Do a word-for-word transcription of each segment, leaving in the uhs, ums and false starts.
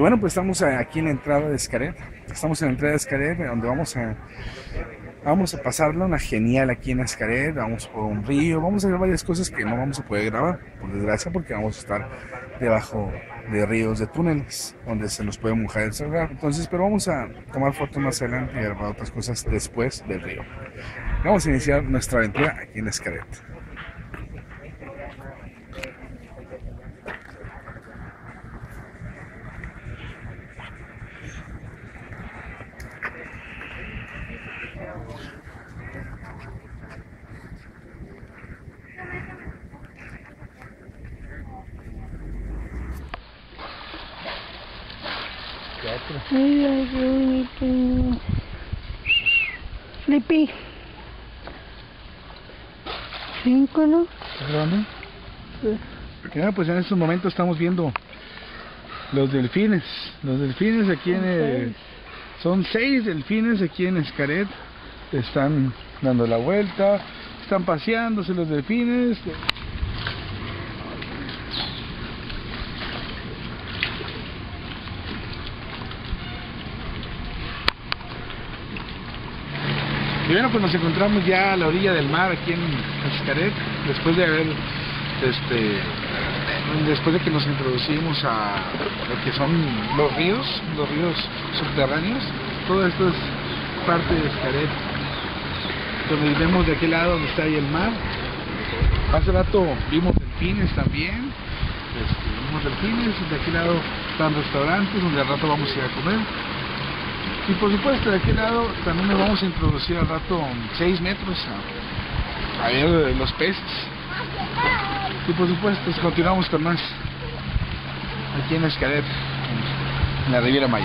bueno, pues estamos aquí en la entrada de Xcaret. Estamos en la entrada de Xcaret, donde vamos a, vamos a pasarla una genial aquí en Xcaret. Vamos por un río, vamos a ver varias cosas que no vamos a poder grabar, por desgracia, porque vamos a estar debajo de ríos, de túneles, donde se nos puede mojar el celular. Entonces, pero vamos a tomar fotos más adelante y grabar otras cosas después del río. Vamos a iniciar nuestra aventura aquí en Xcaret. Mira, yo Flippy. Cinco, ¿no? ¿Estás grabando? Sí. Bueno, pues en estos momentos estamos viendo los delfines. Los delfines aquí en el... Son seis delfines aquí en Xcaret. Están dando la vuelta, están paseándose los delfines. Y bueno, pues nos encontramos ya a la orilla del mar aquí en Xcaret, después de haber, este, después de que nos introducimos a lo que son los ríos, los ríos subterráneos. Todo esto es parte de Xcaret, donde vemos de aquel lado donde está ahí el mar. Hace rato vimos delfines también, este, vimos delfines, de aquel lado están restaurantes donde al rato vamos a ir a comer. Y por supuesto de aquel lado también nos vamos a introducir al rato seis metros a, a ver los peces. Y por supuesto pues, continuamos con más aquí en Xcaret, en, en la Riviera Maya.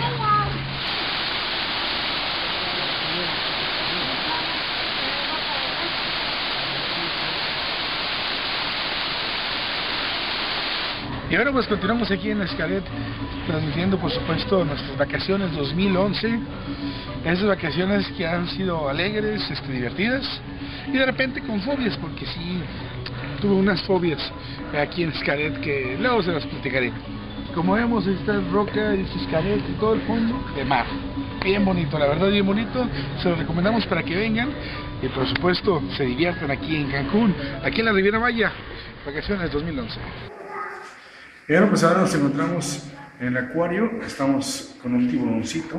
Y ahora pues continuamos aquí en Xcaret, transmitiendo por supuesto nuestras vacaciones dos mil once, esas vacaciones que han sido alegres, este, divertidas, y de repente con fobias, porque sí, tuve unas fobias aquí en Xcaret que luego se las platicaré. Como vemos, esta roca y Xcaret y todo el fondo de mar, bien bonito, la verdad bien bonito, se lo recomendamos para que vengan, y por supuesto se diviertan aquí en Cancún, aquí en la Riviera Maya, vacaciones dos mil once. Y bueno, pues ahora nos encontramos en el acuario, estamos con un tiburoncito.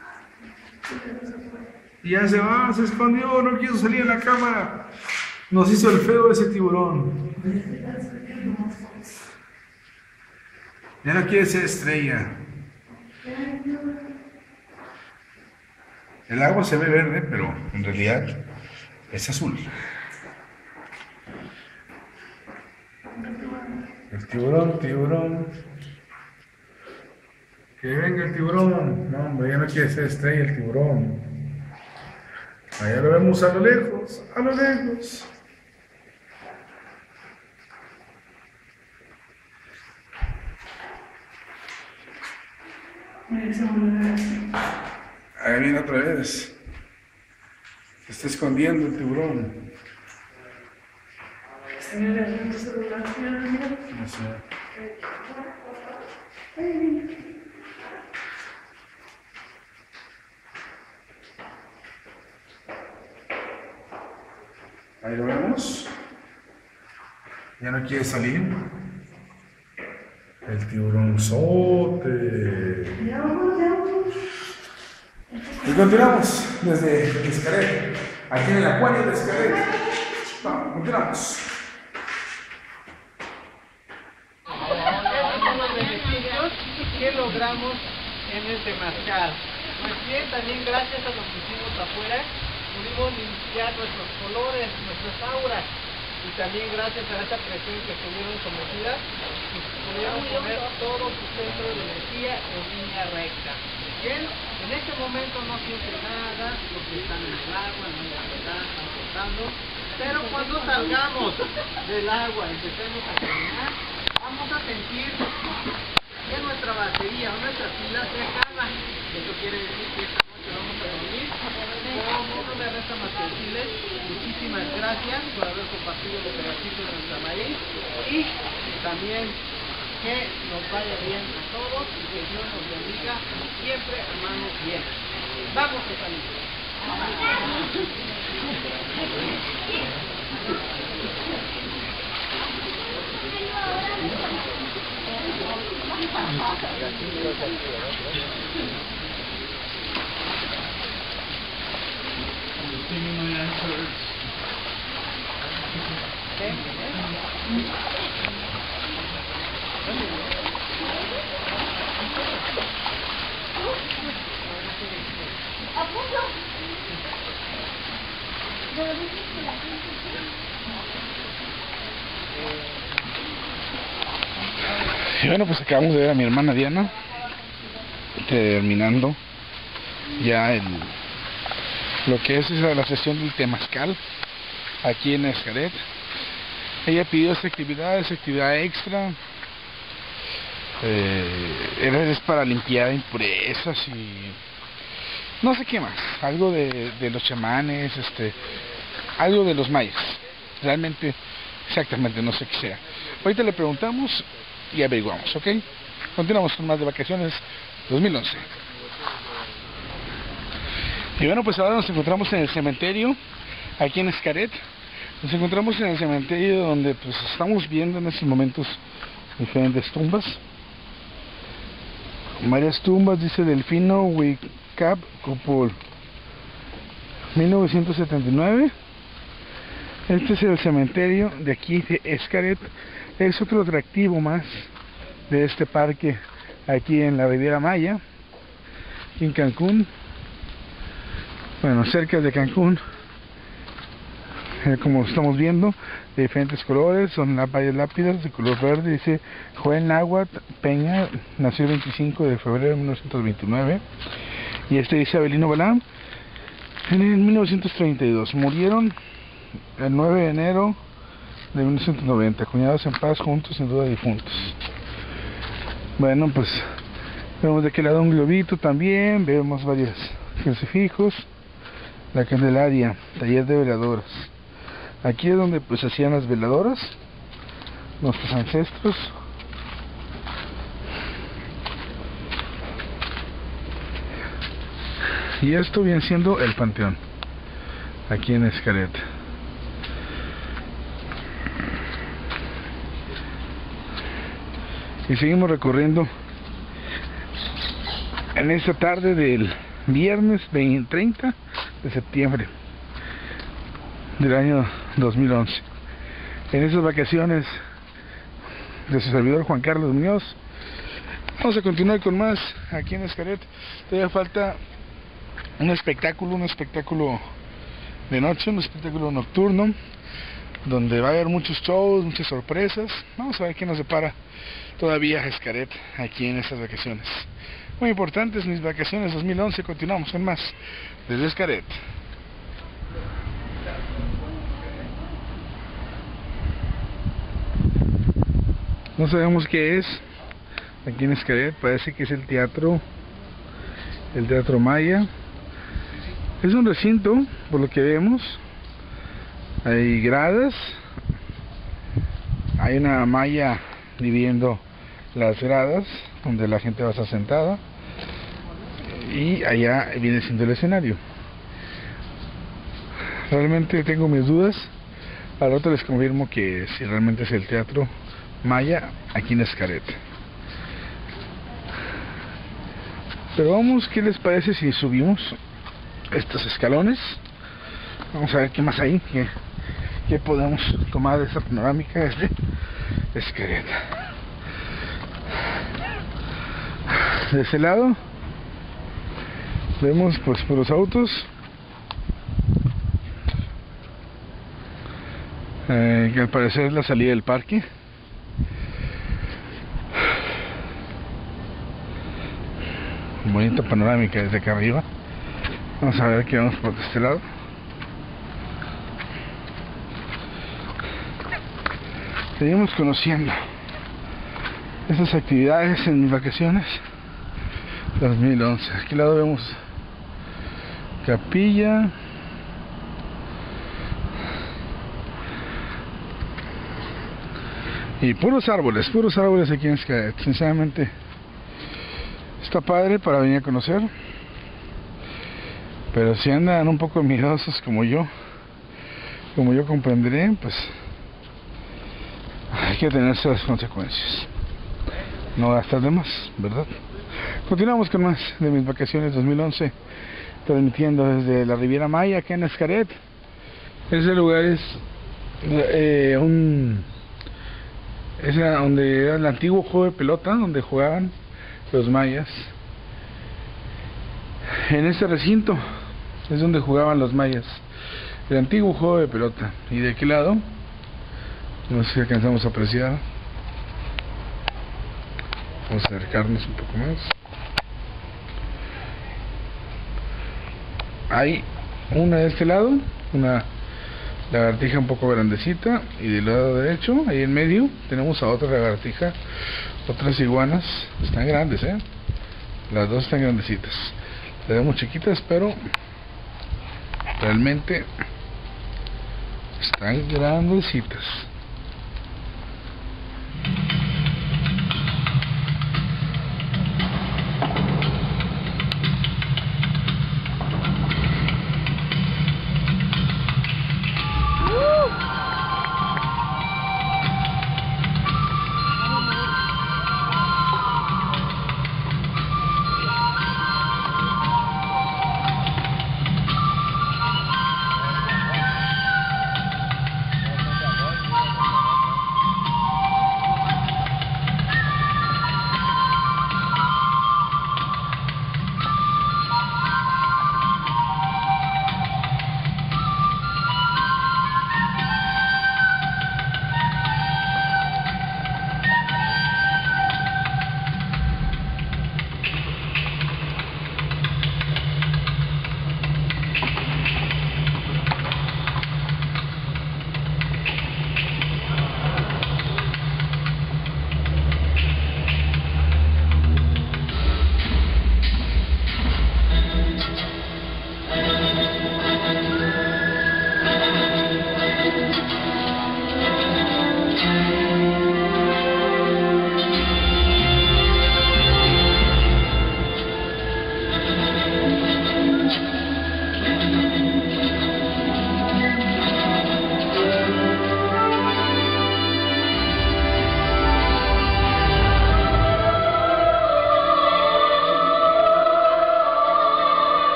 Y ya se va, se escondió, no quiso salir en la cámara. Nos hizo el feo ese tiburón. Ya no quiere ser estrella. El agua se ve verde, pero en realidad es azul. El tiburón, tiburón. Que venga el tiburón. No, hombre, ya no quiere ser estrella el tiburón. Allá lo vemos a lo lejos, a lo lejos. Ahí viene otra vez. Se está escondiendo el tiburón. No sé. Ahí lo vemos. Ya no quiere salir. El tiburonzote. Y continuamos desde Xcaret, aquí en el acuario de Xcaret. Vamos, continuamos. ¿Qué logramos en el temazcal? Pues bien, también gracias a lo que hicimos afuera, pudimos limpiar nuestros colores, nuestras auras, y también gracias a esta presión que estuvieron sometidas, pudieron poner todo su centro de energía en línea recta. Bien, en este momento no siente nada, porque están en el agua, no hay gravedad, están flotando, pero cuando salgamos del agua y empecemos a caminar, vamos a sentir que nuestra batería o nuestra pila se acaba. Eso quiere decir que esta noche vamos a dormir como no me resta más que decirles muchísimas gracias por haber compartido los pedacitos de nuestra maíz, y también Que nos vaya bien a todos y que Dios nos bendiga siempre a manos llenas. Vamos a salir. Y bueno, pues acabamos de ver a mi hermana Diana terminando ya el, lo que es la sesión del temazcal aquí en Xcaret. Ella pidió esta actividad, esta actividad extra, eh, es para limpiar impurezas y no sé qué más, algo de, de los chamanes, este, algo de los mayas, realmente, exactamente, no sé qué sea. Ahorita le preguntamos y averiguamos, ¿ok? Continuamos con más de Vacaciones dos mil once. Y bueno, pues ahora nos encontramos en el cementerio, aquí en Xcaret. Nos encontramos en el cementerio donde pues estamos viendo en estos momentos diferentes tumbas. Varias tumbas, dice Delfino Huicap Copol, mil novecientos setenta y nueve. Este es el cementerio de aquí de Xcaret. Es otro atractivo más de este parque aquí en la Riviera Maya, aquí en Cancún. Bueno, cerca de Cancún, eh, como estamos viendo, de diferentes colores. Son las varias lápidas de color verde. Dice Joel Náhuatl Peña, nació el veinticinco de febrero de mil novecientos veintinueve. Y este dice Abelino Balam, en el mil novecientos treinta y dos. Murieron el nueve de enero de mil novecientos noventa, cuñados en paz, juntos, sin duda difuntos. Bueno, pues vemos de aquel lado un globito también, vemos varios crucifijos, la Candelaria, taller de veladoras. Aquí es donde pues hacían las veladoras nuestros ancestros. Y esto viene siendo el panteón aquí en Xcaret. Y seguimos recorriendo en esta tarde del viernes treinta de septiembre del año dos mil once. En estas vacaciones de su servidor Juan Carlos Muñoz. Vamos a continuar con más aquí en Xcaret. Todavía falta un espectáculo, un espectáculo de noche, un espectáculo nocturno, donde va a haber muchos shows, muchas sorpresas. Vamos a ver qué nos depara todavía Xcaret aquí en estas vacaciones. Muy importantes mis vacaciones dos mil once. Continuamos con más desde Xcaret. No sabemos qué es aquí en Xcaret. Parece que es el teatro, el Teatro Maya. Es un recinto, por lo que vemos. Hay gradas, hay una malla dividiendo las gradas donde la gente va a estar sentada, y allá viene siendo el escenario. Realmente tengo mis dudas. Al rato les confirmo que si realmente es el Teatro Maya aquí en Xcaret. Pero vamos, ¿qué les parece si subimos estos escalones? Vamos a ver qué más hay, qué, qué podemos tomar de esta panorámica desde Xcaret. De ese lado vemos pues por los autos, eh, que al parecer es la salida del parque. Bonita panorámica desde acá arriba. Vamos a ver qué vamos por este lado. Seguimos conociendo estas actividades en mis vacaciones dos mil once. Aquí al lado vemos capilla, Y puros árboles, puros árboles aquí en Xcaret. Sinceramente está padre para venir a conocer, pero si andan un poco miedosos como yo, como yo comprenderé, pues hay que tenerse las consecuencias, no gastar de más, ¿verdad? Continuamos con más de mis vacaciones dos mil once, transmitiendo desde la Riviera Maya, aquí en Xcaret. Ese lugar es eh, un es donde era el antiguo juego de pelota, donde jugaban los mayas. En este recinto es donde jugaban los mayas, el antiguo juego de pelota. Y de aquel lado, no sé si alcanzamos a apreciar, vamos a acercarnos un poco más. Hay una de este lado, una lagartija un poco grandecita, y del lado derecho, ahí en medio, tenemos a otra lagartija, otras iguanas. Están grandes, eh las dos están grandecitas. Las vemos chiquitas, pero realmente están grandecitas.